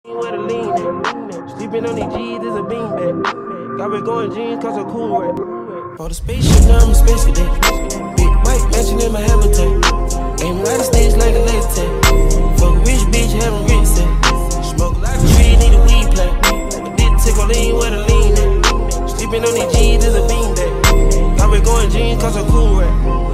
Where the lean at. Sleeping on these G's is a beanbag. Got me going jeans cause I'm cool rap. For the spaceship, now I'm a space cadet. Big white mansion in my habitat. Aiming out the stage like a laser tag. Fuck a rich bitch, having rich set. Smoke like a tree, need a weed plant. A bit tickle lean where the lean at. Sleeping on these G's is a beanbag. Got me going jeans cause I'm cool rap.